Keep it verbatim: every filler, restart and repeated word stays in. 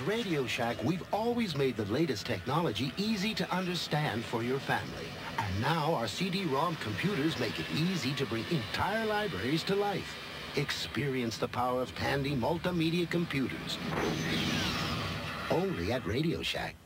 Radio Shack, we've always made the latest technology easy to understand for your family. And now our C D ROM computers make it easy to bring entire libraries to life. Experience the power of Tandy multimedia computers. Only at Radio Shack.